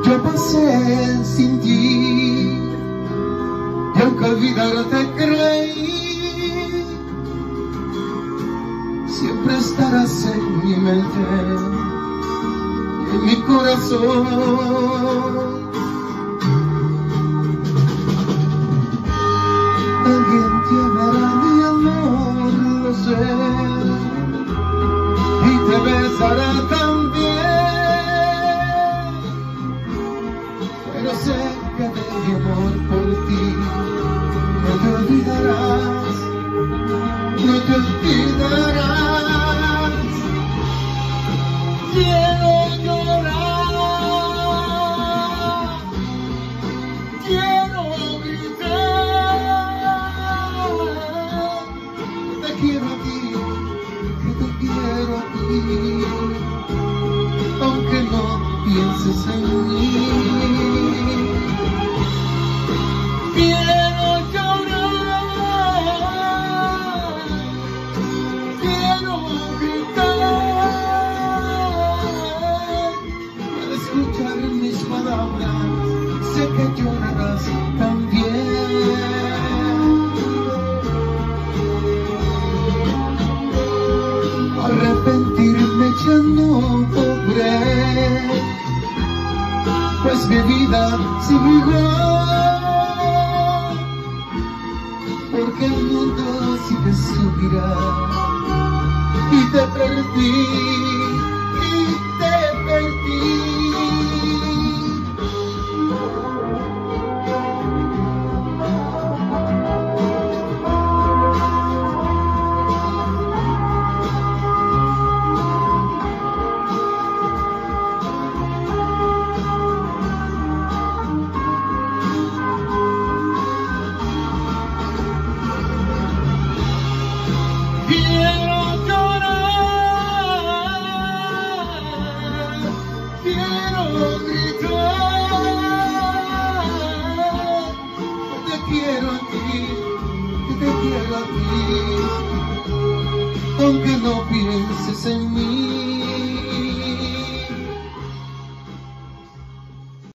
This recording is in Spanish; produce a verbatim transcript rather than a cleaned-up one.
Yo pasé sin ti y aunque olvidarte creí, siempre estarás en mi mente y en mi corazón. Alguien te amará, mi amor, lo sé, y te besará también, pero sé que de mi amor por ti no te olvidarás, no te olvidarás. Quiero llorar, quiero gritar, te quiero a ti, que te quiero a ti, aunque no pienses en mí. Quiero llorar, quiero gritar, al escuchar mis palabras sé que llorarás también. Arrepentirme ya no podré, pues mi vida sigue igual, porque el mundo sigue su girar y te perdí, y te perdí. Quiero llorar, quiero gritar, te quiero a ti, te quiero a ti, aunque no pienses en mí.